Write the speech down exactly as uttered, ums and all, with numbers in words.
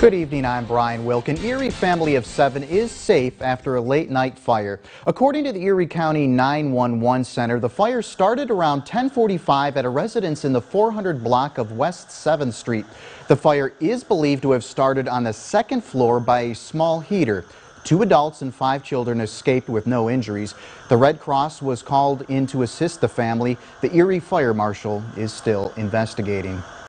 Good evening, I'm Brian Wilk. An Erie family of seven is safe after a late night fire. According to the Erie County nine one one Center, the fire started around ten forty-five at a residence in the four hundred block of West seventh Street. The fire is believed to have started on the second floor by a small heater. Two adults and five children escaped with no injuries. The Red Cross was called in to assist the family. The Erie Fire Marshal is still investigating.